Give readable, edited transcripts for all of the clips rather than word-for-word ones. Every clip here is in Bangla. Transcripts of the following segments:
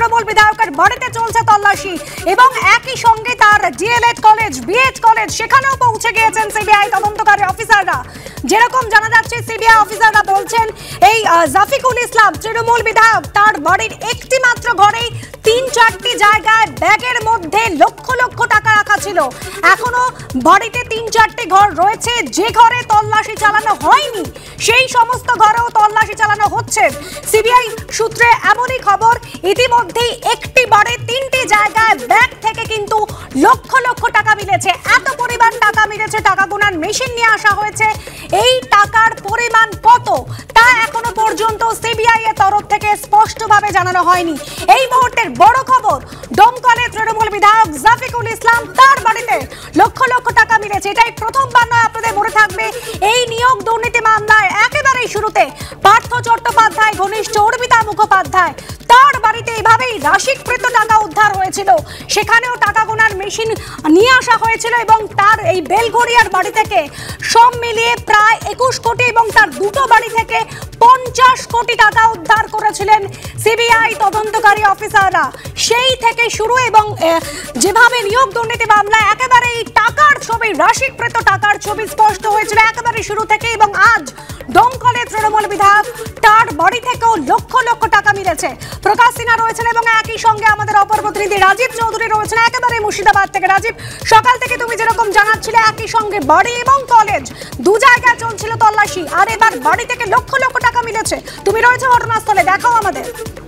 তৃণমূল বিধায়কের বাড়িতে চলছে তল্লাশি এবং একই সঙ্গে তার ডিএলএড কলেজ, বিএড কলেজ সেখানেও পৌঁছে গিয়েছেন সিবিআই তদন্তকারী অফিসাররা। যেরকম জানা যাচ্ছে, সিবিআই অফিসাররা বলছেন এই জাফিকুল ইসলাম তৃণমূল বিধায়ক, তার বাড়ির একটি মাত্র ঘরেই ৩-৪টি জায়গায় ব্যাগের মধ্যে লক্ষ লক্ষ টাকা রাখা ছিল। এখনো বাড়িতে ৩-৪টি ঘর রয়েছে, যে ঘরে তল্লাশি চালানো হয়নি সেই সমস্ত ঘরেও তল্লাশি চালানো হচ্ছে। সিবিআই সূত্রে এমনই খবর, ইতিমধ্যেই একটি বাড়ির ৩টি জায়গায় ব্যাগ থেকে কিন্তু লক্ষ লক্ষ টাকা মিলেছে। এত পরিমাণ টাকা মিলেছে, টাকা গোনার মেশিন নিয়ে আসা হয়েছে। এই টাকার পরিমাণ কত তা এখনো পর্যন্ত সিবিআই এর তরফ থেকে স্পষ্টভাবে জানানো হয়নি। এই মুহূর্তের বড় খবর, ডোমকলের তৃণমূল বিধায়ক জাফিকুল ইসলাম, তার বাড়িতে লক্ষ লক্ষ টাকা মিলেছে। এটাই প্রথমবার নয়, আপনাদের মনে থাকবে এই নিয়োগ দুর্নীতি মামলায় একেবারেই শুরুতে পার্থ চট্টোপাধ্যায় ঘনিষ্ঠ অর্পিতা মুখোপাধ্যায়, তার বাড়িতে এইভাবেই রাশিকৃত টাকা উদ্ধার হয়েছিল। সেখানেও টাকা গোনার মেশিন নিয়ে আসা হয়েছিল এবং তার এই বেলঘড়িয়ার বাড়ি থেকে সব মিলিয়ে প্রায় ২১ কোটি এবং তার দুটো বাড়ি থেকে ৫০ কোটি টাকা উদ্ধার করেছিলেন সিবিআই তদন্তকারী অফিসাররা। সেই থেকে শুরু এবং যেভাবে নিয়োগ দুর্নীতি মামলায় একেবারে এই টাকার ছবি, রাশিকৃত টাকার ছবি স্পষ্ট হয়েছিল একেবারে শুরু থেকে, এবং আজ ডোমকলের তৃণমূল বিধায়ক, তার বাড়ি থেকেও লক্ষ লক্ষ টাকা মিলেছে। প্রকাশ সিনহা রয়েছেন এবং একই সঙ্গে আমাদের অপর প্রতিনিধি রাজীব চৌধুরী রয়েছেন একেবারে মুর্শিদাবাদ থেকে। রাজীব, সকাল থেকে তুমি যেরকম জানাচ্ছিলে একই সঙ্গে বাড়ি এবং কলেজ দু জায়গায় চলছিল তল্লাশি, আর এবার বাড়ি থেকে লক্ষ লক্ষ টাকা মিলেছে। তুমি রয়েছে ঘটনাস্থলে, দেখাও আমাদের।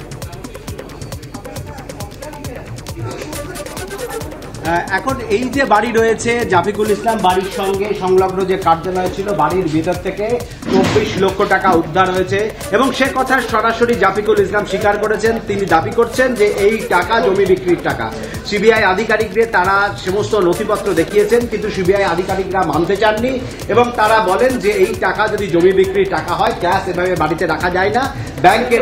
এখন এই যে বাড়ি রয়েছে জাফিকুল ইসলাম, বাড়ির সঙ্গে সংলগ্ন যে কার্যালয় ছিল, বাড়ির ভিতর থেকে ২৪ লক্ষ টাকা উদ্ধার হয়েছে এবং সে কথা সরাসরি জাফিকুল ইসলাম স্বীকার করেছেন। তিনি দাবি করছেন যে এই টাকা জমি বিক্রির টাকা। সিবিআই আধিকারিকদের তারা সমস্ত নথিপত্র দেখিয়েছেন, কিন্তু সিবিআই আধিকারিকরা মানতে চাননি এবং তারা বলেন যে এই টাকা যদি জমি বিক্রির টাকা হয়, ক্যাশ এভাবে বাড়িতে রাখা যায় না, ব্যাংকে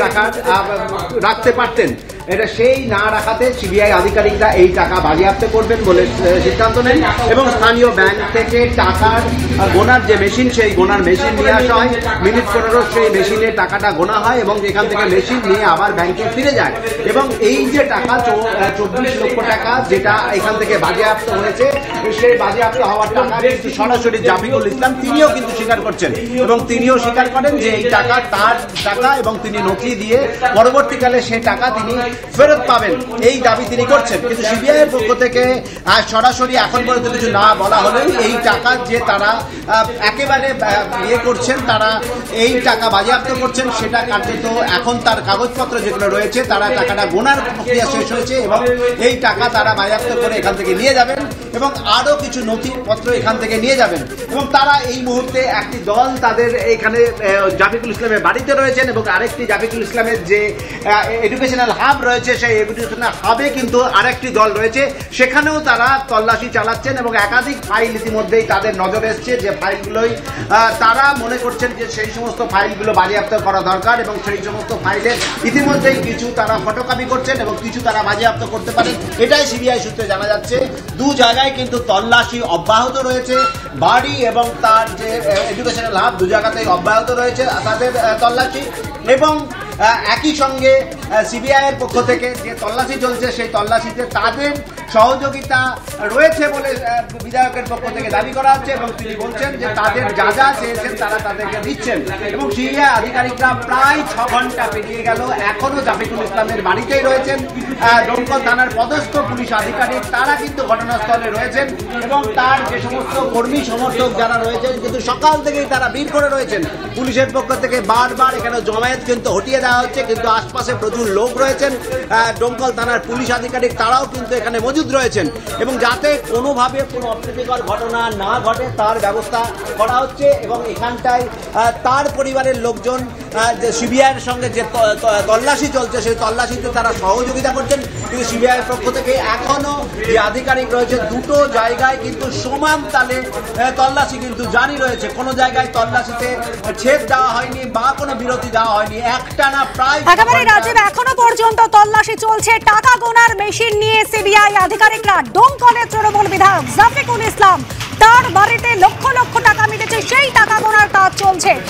রাখতে পারতেন। এটা সেই না রাখাতে সিবিআই আধিকারিকরা এই টাকা বাজেয়াপ্ত করবেন বলে সিদ্ধান্ত নেন এবং স্থানীয় ব্যাংক থেকে টাকার গোনার যে মেশিন, সেই গোনার মেশিন নিয়ে আসা হয়। মিনিট ১৫ সেই মেশিনে টাকাটা গোনা হয় এবং এখান থেকে মেশিন নিয়ে আবার ব্যাংকে ফিরে যায় এবং এই যে টাকা ২৪ লক্ষ টাকা যেটা এখান থেকে বাজেয়াপ্ত হয়েছে, সেই বাজেয়াপ্ত হওয়ার টাকা কিন্তু সরাসরি জাফিকুল ইসলাম তিনিও কিন্তু স্বীকার করছেন এবং তিনিও স্বীকার করেন যে এই টাকা তার টাকা এবং তিনি নথি দিয়ে পরবর্তীকালে সেই টাকা তিনি ফেরত পাবেন, এই দাবি তিনি করছেন। কিন্তু সিবিআই এর পক্ষ থেকে সরাসরি এখন পর্যন্ত কিছু না বলা হলেও এই টাকা যে তারা একেবারে ইয়ে করছেন, তারা এই টাকা বাজেয়াপ্ত করছেন, সেটা কার্যত এখন তার কাগজপত্র যেগুলো রয়েছে তারা টাকাটা গোনার প্রক্রিয়া শেষ হয়েছে এবং এই টাকা তারা বাজেয়াপ্ত করে এখান থেকে নিয়ে যাবেন এবং আরও কিছু নথিপত্র এখান থেকে নিয়ে যাবেন এবং তারা এই মুহূর্তে একটি দল তাদের এখানে জাফিকুল ইসলামের বাড়িতে রয়েছেন এবং আরেকটি জাফিকুল ইসলামের যে এডুকেশনাল হাব রয়েছে, সেই এডুকেশনাল হাবে কিন্তু আরেকটি দল রয়েছে, সেখানেও তারা তল্লাশি চালাচ্ছেন এবং একাধিক ফাইল ইতিমধ্যেই তাদের নজরে এসছে, যে ফাইলগুলোই তারা মনে করছেন যে সেই সমস্ত ফাইলগুলো বাজেয়াপ্ত করা দরকার এবং সেই সমস্ত ফাইলের ইতিমধ্যেই কিছু তারা ফটোকপি করছেন এবং কিছু তারা বাজেয়াপ্ত করতে পারেন, এটাই সিবিআই সূত্রে জানা যাচ্ছে। দু জায়গায় কিন্তু তল্লাশি অব্যাহত রয়েছে, বাড়ি এবং তার যে এডুকেশনাল হাব দু জায়গাতেই অব্যাহত রয়েছে তাদের তল্লাশি এবং একই সঙ্গে সিবিআই এর পক্ষ থেকে যে তল্লাশি চলছে, সেই তল্লাশিতে তাদের সহযোগিতা রয়েছে বলে বিধায়কের পক্ষ থেকে দাবি করা হচ্ছে এবং তিনি বলছেন যে তাদের যা যা চেয়েছেন তারা তাদেরকে দিচ্ছেন এবং সিবিআই আধিকারিকরা প্রায় ৬ ঘন্টা পেরিয়ে গেল, এখনও জাফিকুল ইসলামের বাড়িতেই রয়েছেন। ডোমকল থানার পদস্থ পুলিশ আধিকারিক তারা কিন্তু ঘটনাস্থলে রয়েছেন এবং তার যে সমস্ত কর্মী সমর্থক যারা রয়েছেন কিন্তু সকাল থেকেই তারা ভিড় করে রয়েছেন। পুলিশের পক্ষ থেকে বারবার এখানে জমায়েত কিন্তু হটিয়ে দেওয়া হচ্ছে, কিন্তু আশপাশে প্রচুর লোক রয়েছেন। ডোমকল থানার পুলিশ আধিকারিক তারাও কিন্তু এখানে মজুদ রয়েছেন এবং যাতে কোনোভাবে কোনো অপ্রীতিকর ঘটনা না ঘটে তার ব্যবস্থা করা হচ্ছে এবং এখানটায় তার পরিবারের লোকজন সিবিআইয়ের সঙ্গে যে তল্লাশি চলছে সেই তল্লাশিতে তারা সহযোগিতা করছেন। কিন্তু সিবিআইয়ের পক্ষ থেকে এখনও যে আধিকারিক রয়েছে দুটো জায়গায় কিন্তু সমান তালে তল্লাশি কিন্তু জারি রয়েছে, কোনো জায়গায় তল্লাশিতে ছেদ দেওয়া হয়নি বা কোনো বিরতি দেওয়া হয়নি, একটানা প্রায় একেবারে রাজীব এখনো পর্যন্ত তল্লাশি চলছে। টাকা গোনার মেশিন নিয়ে সিবিআই আধিকারিকরা ডোমকলের তৃণমূল বিধায়ক জাফিকুল ইসলাম, তার বাড়িতে লক্ষ লক্ষ টাকা মিলেছে, সেই টাকা গোনার কাজ চলছে।